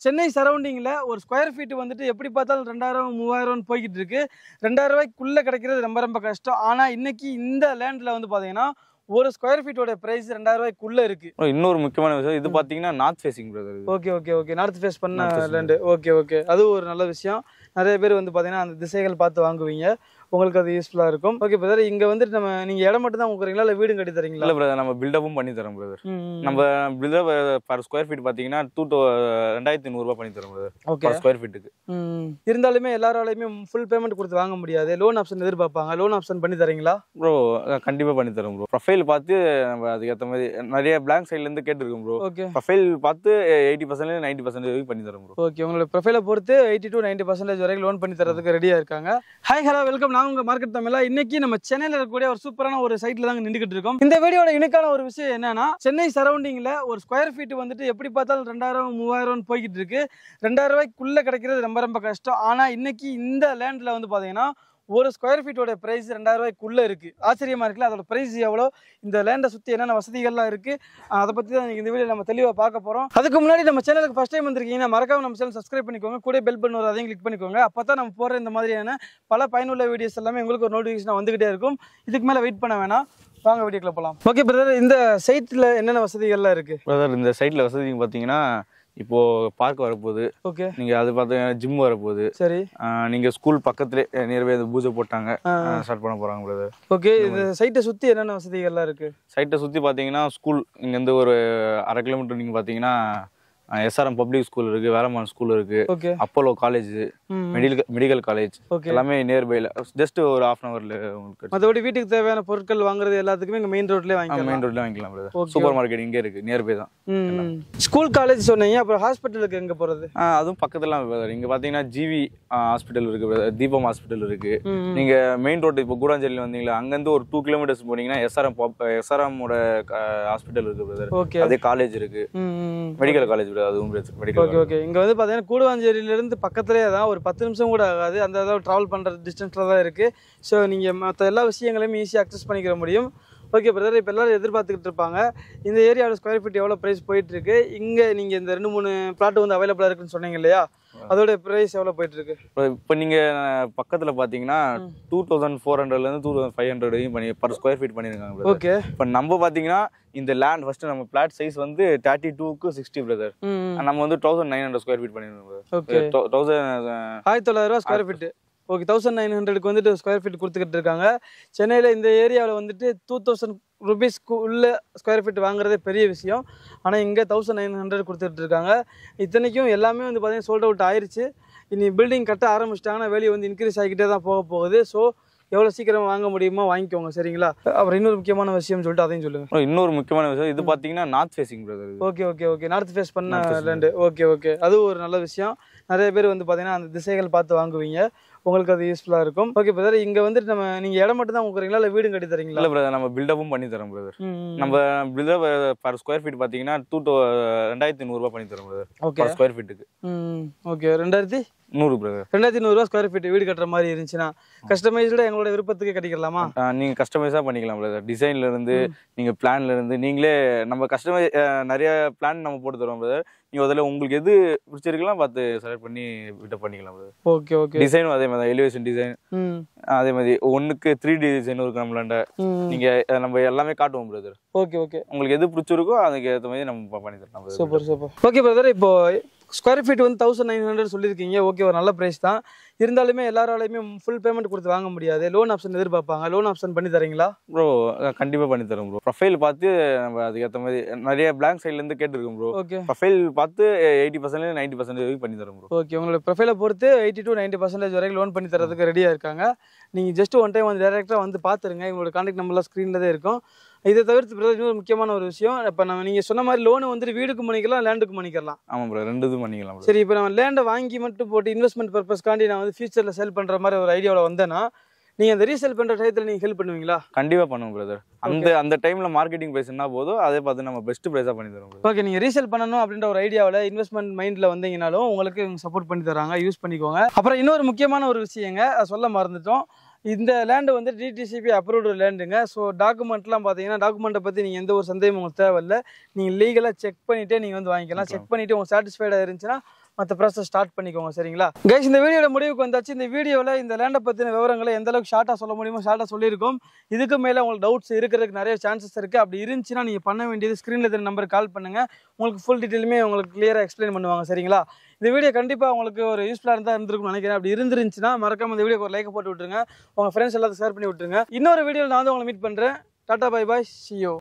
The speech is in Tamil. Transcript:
சென்னை சரௌண்டிங்கில் ஒரு ஸ்கொயர் ஃபீட்டு வந்துட்டு எப்படி பார்த்தாலும் 2000 3000 போய்கிட்டு இருக்கு. 2000 ரூபாய்க்குள்ளே கிடைக்கிறது ரொம்ப ரொம்ப கஷ்டம். ஆனால் இன்னைக்கு இந்த லேண்டில் வந்து பார்த்தீங்கன்னா ஒரு ஸ்கொயர் ஃபீட்டோட பிரைஸ் 2000 ரூபாய்க்குள்ளே இருக்கு. இன்னொரு முக்கியமான விஷயம், இது பார்த்தீங்கன்னா north facing brother. Okay okay okay north face பண்ண லேண்டு. ஓகே ஓகே அது ஒரு நல்ல விஷயம். நிறைய பேர் வந்து பார்த்தீங்கன்னா அந்த திசைகள் பார்த்து வாங்குவீங்க, உங்களுக்கு அது யூஸ்ஃபுல்லாக இருக்கும். ஓகே பிரதர், இங்கே வந்துட்டு நீங்கள் இடம் மட்டும் தான் கொடுக்குறீங்களா இல்லை வீடும் கட்டி தரீங்களா? இல்லை பிரதர், நம்ம பில்டப்பும் பண்ணி தரோம் பிரதர். நம்ம பில்டப் பர் ஸ்கொயர் ஃபீட் பார்த்தீங்கன்னா 2100 ரூபா பண்ணி தரோம் பிரதர். Okay square ஃபீட்டுக்கு. இருந்தாலுமே எல்லாராலையுமே ஃபுல் பேமெண்ட் கொடுத்து வாங்க முடியாது, லோன் ஆப்ஷன் எதிர்பார்ப்பாங்க. லோன் ஆப்ஷன் பண்ணி தரீங்களா? ப்ரோ கண்டிப்பாக பண்ணி தரோம் ப்ரோ. ப்ரொஃபைல் பார்த்து நம்ம அதுக்கேற்ற மாதிரி நிறைய பிளாங்க் சைட்லேருந்து கேட்டுருக்கோம் ப்ரோ. ஓகே ப்ரொஃபைல் பார்த்து 80% 90% வரைக்கும் பண்ணி தரோம் ப்ரோ. ஓகே, உங்களோட ப்ரொஃபைலை பொறுத்து 80 to 90% வரைக்கும் லோன் பண்ணி தரதுக்கு ரெடியாக இருக்காங்க. ஹாய் ஹலோ வெல்கம், நான் உங்கள் மார்க்கெட் தமிழா. இன்னைக்கு நம்ம சென்னையில் இருக்கக்கூடிய ஒரு சூப்பரான ஒரு சைட்ல தாங்க நின்றுகிட்டு இருக்கோம். இந்த வீடியோட யூனிக்கான ஒரு விஷயம் என்னன்னா, சென்னை சரௌண்டிங்ல ஒரு ஸ்கொயர் ஃபீட் வந்துட்டு எப்படி பார்த்தாலும் 2000 3000 போய்கிட்டு இருக்கு. 2000 ரூபாய்க்குள்ள கிடைக்கிறது ரொம்ப ரொம்ப கஷ்டம். ஆனா இன்னைக்கு இந்த லேண்ட்ல வந்து பாத்தீங்கன்னா ஒரு ஸ்கொயர் ஃபீட்டோட பிரைஸ் 2000 ரூபாய்க்குள்ள இருக்கு. ஆச்சரியமா இருக்குல்ல? அதோட பிரைஸ் எவ்வளோ, இந்த லேண்டை சுற்றி என்னென்ன வசதிகள்லாம் இருக்கு, அதை பற்றி தான் இந்த வீடியோ நம்ம தெளிவாக பார்க்க போகிறோம். அதுக்கு முன்னாடி நம்ம சேனலுக்கு ஃபஸ்ட் டைம் வந்திருக்கீங்கன்னா மறக்காம நம்ம சேனல் சப்ஸ்கிரைப் பண்ணிக்கோங்க, கூட பெல் பட்டன் வரும் அதையும் கிளிக் பண்ணிக்கோங்க. அப்போ தான் நம்ம போகிற இந்த மாதிரியான பல பயனுள்ள வீடியோஸ் எல்லாமே உங்களுக்கு ஒரு நோட்டிஃபிகேஷன் வந்துகிட்டே இருக்கும். இதுக்கு மேலே வெயிட் பண்ண வேணாம், வாங்க வீடியோக்குள்ள போகலாம். ஓகே பிரதர், இந்த சைட்டில் என்னென்ன வசதிகள்லாம் இருக்கு? பிரதர் இந்த சைட்டில் வசதி பார்த்தீங்கன்னா இப்போ பார்க் வரப்போகுது. ஓகே, நீங்க அது பார்த்தீங்கன்னா ஜிம் வரப்போகுது. சரி, நீங்க ஸ்கூல் பக்கத்துலேயே நியர்பை பூஜை போட்டாங்க, ஸ்டார்ட் பண்ண போறாங்க பிரதர். ஓகே, இந்த சைட்டை சுற்றி என்னென்ன வசதிகள்லாம் இருக்கு? சைட்டை சுற்றி பார்த்தீங்கன்னா ஸ்கூல் இங்கேருந்து ஒரு 1/2 கிலோமீட்டர் நீங்கள் பார்த்தீங்கன்னா SRM பப்ளிக் ஸ்கூல் இருக்கு, வேலம்மாள் ஸ்கூல் இருக்கு, அப்போலோ காலேஜ், மெடிக்கல் காலேஜ் எல்லாமே நியர்பைல, ஜஸ்ட் ஒரு 1/2 ஹவர்ல உங்களுக்கு. மற்றபடி வீட்டுக்கு தேவையான பொருட்கள் வாங்குறது எல்லாத்துக்குமே இங்க மெயின் ரோட்லயே வாங்கிக்கலாம். மெயின் ரோட்ல வாங்கிக்கலாம் பிரதர். சூப்பர் மார்க்கெட் இங்கே இருக்கு, நியர்பை தான். ஸ்கூல் காலேஜ் சொன்னீங்க, அப்புறம் ஹாஸ்பிட்டலுக்கு எங்க போறது? அதுவும் பக்கத்துல பிரதர். இங்க பாத்தீங்கன்னா ஜிவி ஹாஸ்பிட்டல் இருக்கு பிரதர், தீபம் ஹாஸ்பிட்டல் இருக்கு. நீங்க மெயின் ரோட் இப்போ கூடாஞ்சேரியில வந்தீங்களா, அங்கிருந்து ஒரு 2 கிலோமீட்டர்ஸ் போனீங்கன்னா SRM ஓட ஹாஸ்பிட்டல் இருக்கு பிரதர். அதே காலேஜ் இருக்கு, மெடிக்கல் காலேஜ். அதுவும் ஓகே ஓகே. இங்க வந்து பாத்தீங்கன்னா கூடுவாஞ்சேரியில இருந்து பக்கத்துலயே தான், ஒரு 10 நிமிஷம் கூட ஆகாது, அந்த அளவு டிராவல் பண்ற டிஸ்டன்ஸ்ல தான் இருக்கு. ஸோ நீங்க மற்ற எல்லா விஷயங்களையும் ஈஸியாக அக்சஸ் பண்ணிக்கிற முடியும். ஓகே பிரதர், இப்போ எல்லாரும் எதிர்பார்த்துக்கிட்டு இருப்பாங்க இந்த ஏரியாவோட ஸ்கொயர் ஃபீட் எவ்வளோ ப்ரைஸ் போயிட்டு இருக்கு, இங்கே நீங்கள் இந்த 2-3 பிளாட் வந்து அவைலபிளாக இருக்குன்னு சொன்னீங்க இல்லையா, அதோட ப்ரைஸ் எவ்வளோ போயிட்டு இருக்கு? இப்போ நீங்கள் பக்கத்தில் பார்த்தீங்கன்னா 2400லேருந்து 2500 வரைக்கும் பண்ணி பர் ஸ்கொயர் ஃபீட் பண்ணியிருக்காங்க. ஓகே, இப்போ நம்ம பார்த்தீங்கன்னா இந்த லேண்ட் ஃபர்ஸ்ட் நம்ம பிளாட் சைஸ் வந்து 32க்கு 60 பிரதர். நம்ம வந்து 1900 ஸ்கொயர் ஃபீட் பண்ணியிருக்கோம். ஓகே, 1900 ரூபா ஸ்கொயர் ஃபீட். ஓகே, 1900க்கு வந்துட்டு ஸ்கொயர் ஃபீட் கொடுத்துக்கிட்டு இருக்காங்க. சென்னையில் இந்த ஏரியாவில் வந்துட்டு 2000 ருபீஸ்க்கு உள்ள ஸ்கொயர் ஃபீட் வாங்குறதே பெரிய விஷயம். ஆனால் இங்கே 1900 கொடுத்துட்டு இருக்காங்க. இத்தனைக்கும் எல்லாமே வந்து பார்த்தீங்கன்னா சோல்ட் அவுட் ஆயிடுச்சு. இனி பில்டிங் கட்ட ஆரம்பிச்சிட்டாங்கன்னா வேல்யூ வந்து இன்க்ரீஸ் ஆகிக்கிட்டே தான் போகுது. ஸோ எவ்வளோ சீக்கிரம் வாங்க முடியுமோ வாங்கிக்கோங்க, சரிங்களா? அப்புறம் இன்னொரு முக்கியமான விஷயம் சொல்லிட்டு அதையும் சொல்லுங்க. இன்னொரு முக்கியமான விஷயம், இது பார்த்தீங்கன்னா north facing brother. Okay okay okay north face பண்ண லேண்டு. ஓகே ஓகே அது ஒரு நல்ல விஷயம். நிறைய பேர் வந்து பார்த்தீங்கன்னா அந்த திசைகள் பார்த்து வாங்குவீங்க, உங்களுக்கு அது யூஸ்ஃபுல்லாக இருக்கும். ஓகே பிரதர், இங்கே வந்துட்டு நீங்கள் இடம் மட்டும் தான் கொடுக்குறீங்களா இல்லை வீடும் கட்டி தரீங்களா? இல்லை பிரதர், நம்ம பில்டப்பும் பண்ணி தரோம் பிரதர். நம்ம பில்டப் பர் ஸ்கொயர் ஃபீட் பார்த்தீங்கன்னா 2100 ரூபா பண்ணி தரோம் பிரதர். ஓகே, ஸ்கொயர் ஃபீட்டுக்கு. Okay, 2100 brother. 2100 ரூபா ஸ்கொயர் ஃபீட் வீடு கட்டுற மாதிரி இருந்துச்சுன்னா கஸ்டமைஸ்டாக எங்களோட விருப்பத்துக்கு கட்டிக்கலாமா? நீங்கள் கஸ்டமைஸாக பண்ணிக்கலாம் பிரதர். டிசைன்ல இருந்து நீங்கள் பிளான்ல இருந்து நீங்களே நம்ம கஸ்டமைஸ் நிறைய பிளான் நம்ம போட்டு தரோம் பிரதர். நீங்கள் அதில் உங்களுக்கு எது பிடிச்சிருக்கலாம் பார்த்து செலக்ட் பண்ணி விட்ட பண்ணிக்கலாம் பிரதர். ஓகே ஓகே, டிசைனும் அதே மாதிரி எலிவேஷன் டிசைன் அதே மாதிரி ஒன்றுக்கு 3D டிசைனும் இருக்கு நம்மளாண்ட. நீங்கள் நம்ம எல்லாமே காட்டுவோம் பிரதர். ஓகே ஓகே, உங்களுக்கு எது பிடிச்சிருக்கோ அதுக்கு ஏற்ற மாதிரி நம்ம பண்ணி தரலாம். Super super. ஓகே பிரதர், இப்போ ஸ்கொயர் ஃபீட் வந்து 1900 சொல்லியிருக்கீங்க. ஓகே, ஒரு நல்ல ப்ரைஸ் தான். இருந்தாலுமே எல்லாராலையுமே ஃபுல் பேமெண்ட் கொடுத்து வாங்க முடியாது, லோன் ஆப்ஷன் எதிர்பார்ப்பாங்க. லோன் ஆப்ஷன் பண்ணி தரீங்களா? ப்ரோ கண்டிப்பாக பண்ணி தரோம் ப்ரோ. ப்ரொஃபைல் பார்த்து நம்ம அதுக்கேற்ற மாதிரி நிறைய பிளாங்க் சைட்லேருந்து கேட்டுருக்கோம் ப்ரோ. ஓகே, ப்ரொஃபைல் பார்த்து 80% 90% வரைக்கும் பண்ணி தரோம் ப்ரோ. ஓகே, உங்களோட ப்ரொஃபைலை பொறுத்து 80 to 90% வரைக்கும் லோன் பண்ணி தரதுக்கு ரெடியாக இருக்காங்க. நீங்கள் ஜஸ்ட் ஒன் டைம் வந்து டேரெக்டாக வந்து பார்த்துருங்க, எங்களோட கான்டாக்ட் நம்பர்லாம் ஸ்க்ரீனில் தான் இருக்கும். இதை தவிர்த்து இன்னொரு முக்கியமான ஒரு விஷயம், இப்போ நம்ம நீங்கள் சொன்ன மாதிரி லோனு வந்துட்டு வீடுக்கு பண்ணிக்கலாம், லேண்டுக்கு பண்ணிக்கலாம். ஆமாம் ப்ரோ, ரெண்டுதும் பண்ணிக்கலாம். சரி, இப்போ நம்ம லேண்டை வாங்கி மட்டும் போட்டு இன்வெஸ்ட்மெண்ட் பர்பஸ்க்காண்டி நான் வந்து ஃபியூச்சரில் சேல் பண்ணுற மாதிரி ஒரு ஐடியாவில் வந்தேன்னா நீங்கள் அந்த ரீசேல் பண்ணுற டயத்தில் நீங்கள் ஹெல்ப் பண்ணுவீங்களா? கண்டிப்பாக பண்ணுவோம் பிரதர். அந்த டைமில் மார்க்கெட்டிங் ப்ரைஸ் என்ன போதோ அதே பார்த்து நம்ம பெஸ்ட் ப்ரைஸாக பண்ணி தரோம். ஓகே, நீங்கள் ரீசேல் பண்ணணும் அப்படின்ற ஒரு ஐடியாவில் இன்வெஸ்ட்மெண்ட் மைண்டில் வந்தீங்கனாலும் உங்களுக்கு சப்போர்ட் பண்ணி தராங்க, யூஸ் பண்ணிக்கோங்க. அப்புறம் இன்னொரு முக்கியமான ஒரு விஷயங்க சொல்ல மறந்துட்டோம், இந்த லேண்டு வந்து DTCP அப்ரூவ்டு லேண்டுங்க. ஸோ டாக்குமெண்ட்லாம் பார்த்தீங்கன்னா டாக்குமெண்ட்டை பற்றி நீங்கள் எந்த ஒரு சந்தேகம் உங்களுக்கு தேவையில்லை. நீங்கள் லீகலாக செக் பண்ணிவிட்டு நீங்கள் வந்து வாங்கிக்கலாம். செக் பண்ணிவிட்டு உங்களுக்கு சாட்டிஸ்ஃபைடாக இருந்துச்சுன்னா மற்ற ப்ராசஸ் ஸ்டார்ட் பண்ணிக்கோங்க. சரிங்களா கைஸ், இந்த வீடியோட முடிவுக்கு வந்தாச்சு. இந்த வீடியோவில் இந்த லேண்டை பற்றின விவரங்களை எந்த அளவுக்கு ஷார்ட்டாக சொல்ல முடியுமோ ஷார்ட்டாக சொல்லியிருக்கோம். இதுக்கு மேலே உங்களுக்கு டவுட்ஸ் இருக்கிறதுக்கு நிறைய சான்சஸ் இருக்குது. அப்படி இருந்துச்சுன்னா நீங்கள் பண்ண வேண்டியது ஸ்க்ரீனில் இருக்கிற நம்பருக்கு கால் பண்ணுங்கள். உங்களுக்கு ஃபுல் டீட்டெயிலுமே உங்களுக்கு கிளியராக எக்ஸ்பிளைன் பண்ணுவாங்க. சரிங்களா, இந்த வீடியோ கண்டிப்பாக உங்களுக்கு ஒரு யூஸ்ஃபுல்லாக இருந்தால் இருந்திருக்கும்னு நினைக்கிறேன். அப்படி இருந்துருந்துச்சுன்னா மறக்காம இந்த வீடியோக்கு ஒரு லைக் போட்டு விட்டுருங்க. உங்கள் ஃப்ரெண்ட்ஸ் எல்லாத்தையும் ஷேர் பண்ணி விட்டுருங்க. இன்னொரு வீடியோவில் நான் வந்து உங்களை மீட் பண்ணுறேன். Tata bye bye, see you.